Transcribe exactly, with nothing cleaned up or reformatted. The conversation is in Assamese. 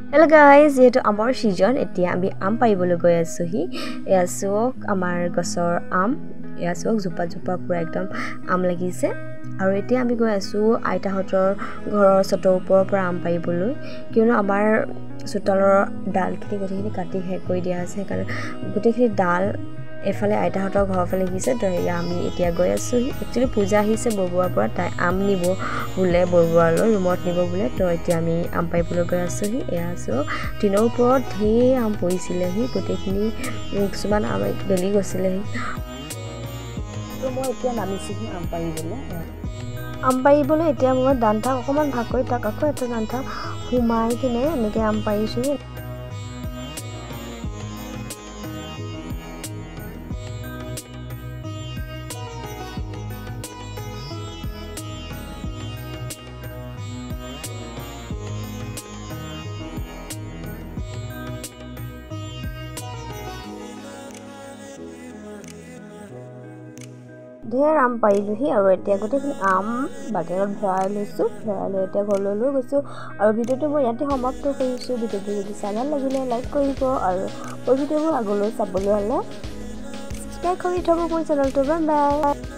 Hello guys, যেহেতু আমৰ সিজন এতিয়া আমি আম পাইবলৈ গৈ আছো হি এয়া চক আমাৰ গছৰ আম এয়া চক জুপা জুপা পুৰা একদম আম লাগিছে আৰু এতিয়া আমি গৈ আছো আইতাহঁতৰ ঘৰৰ ছতৰ ওপৰৰ পৰা আম পাইবলৈ কিয়নো আমাৰ চোতালৰ ডালখিনি গটেখিনি কাটি শেষ কৰি দিয়া আছে কাৰণ গটেখিনি ডাল এফালে আইতাহঁতৰ ঘৰৰ ফালে গিছে তো আমি এতিয়া গৈ আছো একচুয়ালি পূজা আহিছে বৰবুৱাৰ পৰা তাই আম নিব বুলে বৰবুৱালৈ ৰুমত নিব বুলে তো এতিয়া আমি আম পাইবলৈ গৈ আছো হি এয়া আছো দিনৰ ওপৰত ঢেৰ আম পৰিছিলে হি গটেখিনি কিছুমান আম গলি গৈছিলে হি তো মই এতিয়া নামিছো হি আম পাৰিবলৈ আম পাৰিবলৈ এতিয়া মই দান্তা অকমান ভাগ কৰি তাক আকৌ এটা দান্তা হুমাই কিনে এনেকৈ আম পাৰিছো ঢেৰ আম পাৰিলোহি আৰু এতিয়া গোটেইখিনি আম বাকেটত ভৰাই লৈছোঁ ভৰাই লৈ এতিয়া ঘৰলৈ লৈ গৈছোঁ আৰু ভিডিঅ'টো মই ইয়াতে সমাপ্ত কৰিছোঁ ভিডিঅ'টো যদি চাই ভাল লাগিলে লাইক কৰিব আৰু মোৰ ভিডিঅ'বোৰ আগলৈ চাবলৈ হ'লে ছাবস্ক্ৰাইব কৰি থ'ব মোৰ চেনেলটো বাই বাই